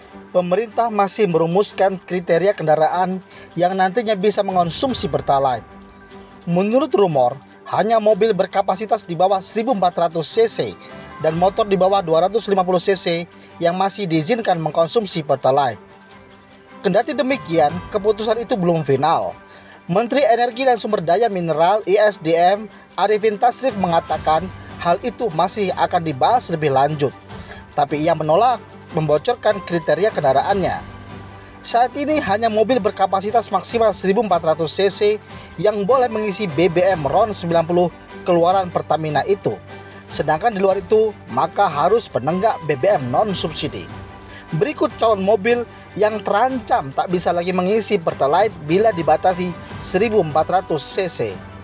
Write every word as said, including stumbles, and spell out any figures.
pemerintah masih merumuskan kriteria kendaraan yang nantinya bisa mengonsumsi Pertalite. Menurut rumor, hanya mobil berkapasitas di bawah seribu empat ratus cc dan motor di bawah dua ratus lima puluh cc yang masih diizinkan mengkonsumsi Pertalite. Kendati demikian, keputusan itu belum final. Menteri Energi dan Sumber Daya Mineral I S D M Arifin Tasrif mengatakan hal itu masih akan dibahas lebih lanjut, tapi ia menolak membocorkan kriteria kendaraannya. Saat ini hanya mobil berkapasitas maksimal seribu empat ratus cc yang boleh mengisi B B M RON sembilan puluh keluaran Pertamina itu. Sedangkan di luar itu, maka harus penenggak B B M non-subsidi. Berikut calon mobil yang terancam tak bisa lagi mengisi Pertalite bila dibatasi seribu empat ratus cc.